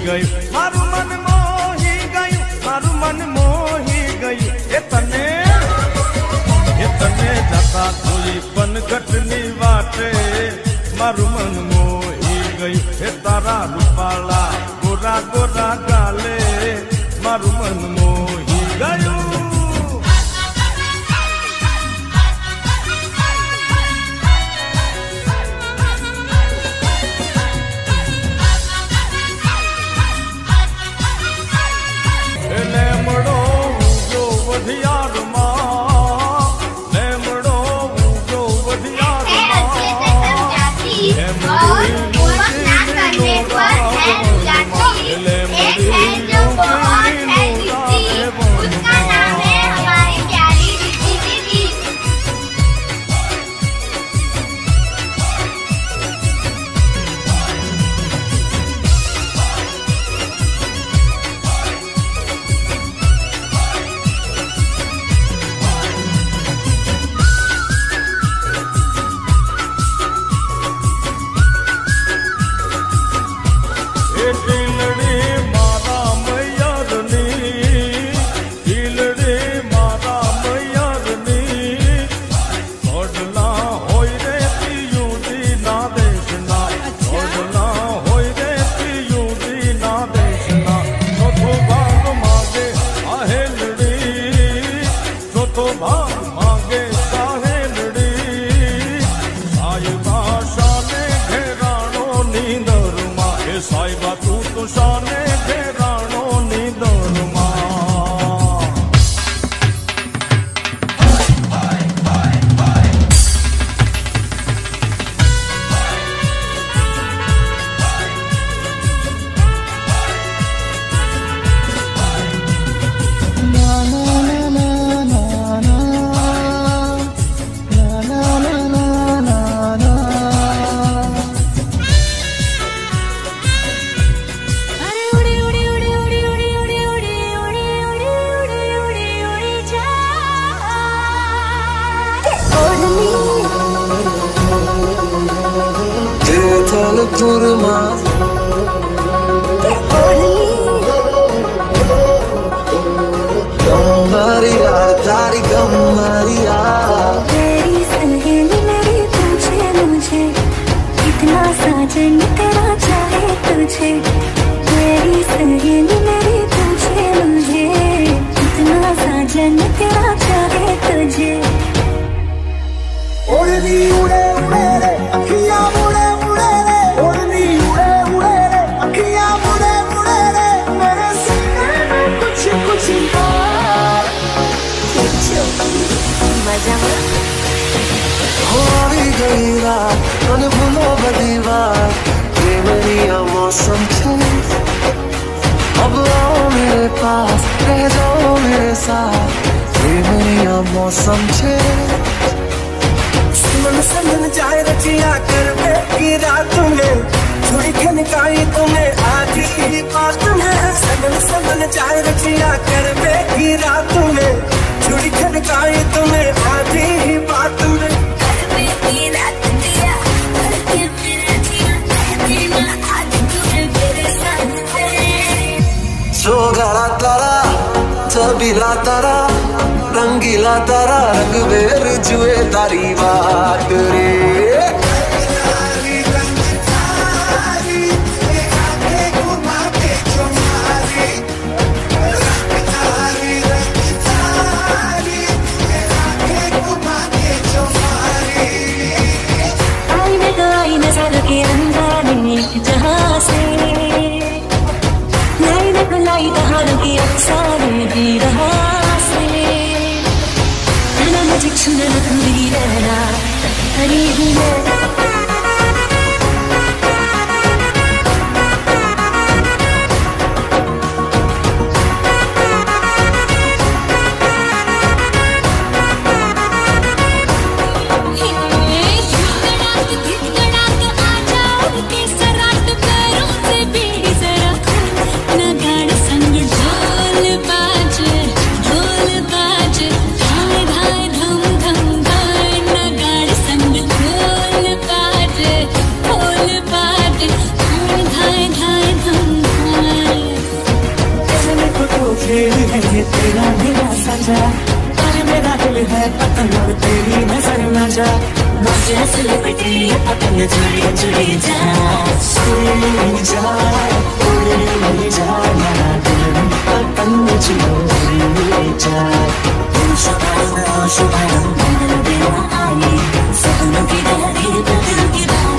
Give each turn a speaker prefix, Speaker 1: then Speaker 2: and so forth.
Speaker 1: गयु मारू मन मोही गयु मारू मन मोही गयु ए तने जाता कोई पनघटनी वाटे मारू मन मोही गयु ए तारा रूपाला गोरा गोरा गाले मारू मन मोही गयु
Speaker 2: छबीला तारा रंगीला तारा रंग बेर जुए तारी बात रे
Speaker 3: आजा खेल है ये तेरा मेरा साझा, पर मेरा दिल है पतंग तेरी नजर न जा, मुझे सिलवटी पतंग चुड़ी चुड़ी जा, उड़ी जा उड़ी जा मेरा दिल पतंग चुड़ी जा। शुभारंभ मंगल देवा आई, सपनों की लहरी दिल की बात